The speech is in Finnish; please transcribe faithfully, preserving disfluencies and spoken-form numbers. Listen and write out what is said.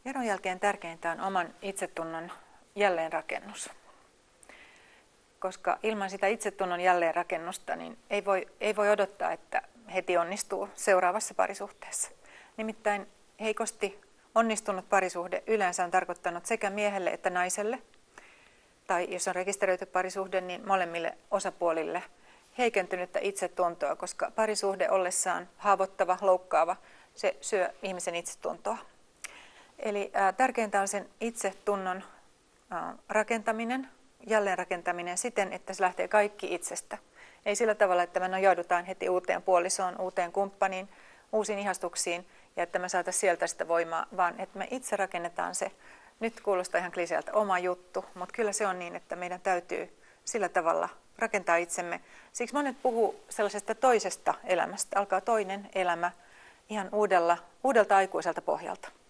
Eron jälkeen tärkeintä on oman itsetunnon jälleenrakennus. Koska ilman sitä itsetunnon jälleenrakennusta niin ei voi, ei voi odottaa, että heti onnistuu seuraavassa parisuhteessa. Nimittäin heikosti onnistunut parisuhde yleensä on tarkoittanut sekä miehelle että naiselle, tai jos on rekisteröity parisuhde, niin molemmille osapuolille heikentynyttä itsetuntoa, koska parisuhde ollessaan haavoittava, loukkaava, se syö ihmisen itsetuntoa. Eli ää, tärkeintä on sen itsetunnon ää, rakentaminen, jälleenrakentaminen siten, että se lähtee kaikki itsestä. Ei sillä tavalla, että me nojaudutaan heti uuteen puolisoon, uuteen kumppaniin, uusiin ihastuksiin ja että me saataisiin sieltä sitä voimaa, vaan että me itse rakennetaan se. Nyt kuulostaa ihan kliseeltä oma juttu, mutta kyllä se on niin, että meidän täytyy sillä tavalla rakentaa itsemme. Siksi monet puhuu sellaisesta toisesta elämästä. Alkaa toinen elämä ihan uudella, uudelta aikuiselta pohjalta.